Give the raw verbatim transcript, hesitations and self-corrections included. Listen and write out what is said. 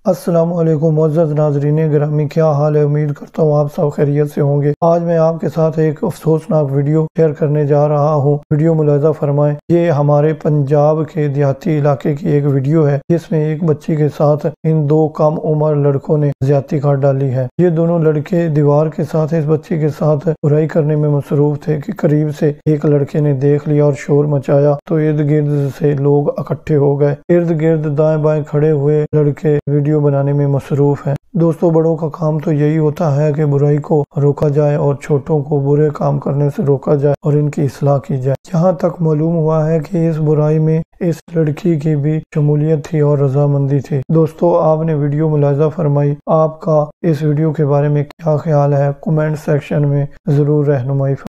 अस्सलामुअलैकुम मुअज़्ज़ज़ नाज़रीन गिरामी, क्या हाल है। उम्मीद करता हूँ आप सब खैरियत से होंगे। आज मैं आपके साथ एक अफसोसनाक वीडियो शेयर करने जा रहा हूँ। वीडियो मुलाज़ा फरमाएं। ये हमारे पंजाब के देहाती इलाके की एक वीडियो है जिसमें एक बच्ची के साथ इन दो कम उम्र लड़कों ने ज्यादती कर डाली है। ये दोनों लड़के दीवार के साथ इस बच्ची के साथ बुराई करने में मसरूफ थे कि करीब से एक लड़के ने देख लिया और शोर मचाया तो इर्द गिर्द से लोग इकट्ठे हो गए। इर्द गिर्द दाएं बाएं खड़े हुए लड़के वीडियो बनाने में मसरूफ है। दोस्तों, बड़ों का काम तो यही होता है कि बुराई को रोका जाए और छोटों को बुरे काम करने से रोका जाए और इनकी इस्लाह की जाए। यहाँ तक मालूम हुआ है कि इस बुराई में इस लड़की की भी शमूलियत थी और रजामंदी थी। दोस्तों, आपने वीडियो मुलाजा फरमाई। आपका इस वीडियो के बारे में क्या ख्याल है, कमेंट सेक्शन में जरूर रहनुमाई।